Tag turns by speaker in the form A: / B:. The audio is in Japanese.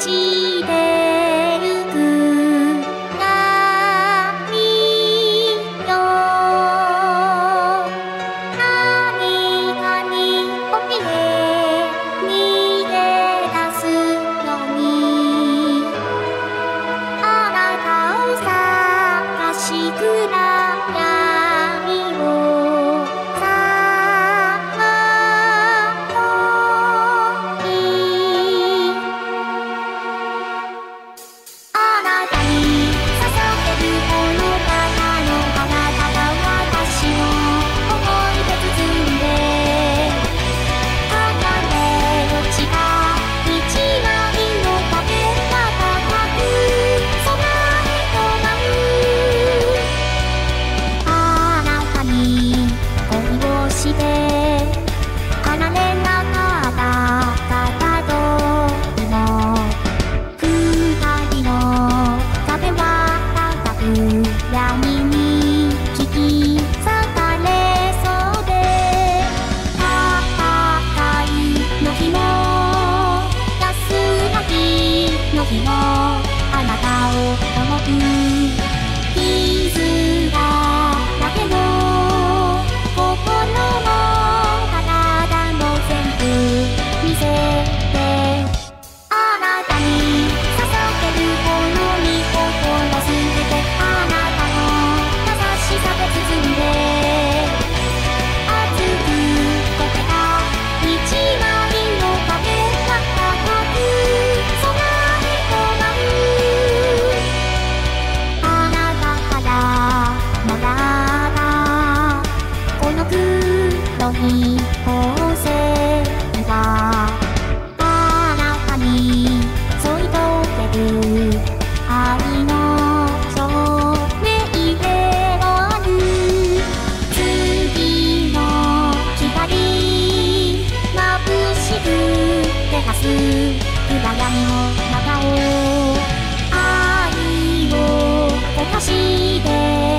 A: ちてゆく波よ何かに怯え逃げ出すようにあなたを探し暗闇をさまよいあなたに捧げるこの方のあなたが私の思い出包んで離れ落ちた一枚の壁が高く空へと舞うあなたに恋をして離れなかった方とも二人の壁は高く闇に引き裂かれそうで戦いの日も安らぎの日もあなたを思う傷だらけの心も体も全部見せてあなたに捧げるこの御心すべてあなたの優しさで包んで熱く溶けた一枚の壁が高く空へと舞うあなたからもらったこの黒い宝石があなたに添い遂げる愛の証明でもある次の光眩しく照らす暗闇の中を愛を溶かして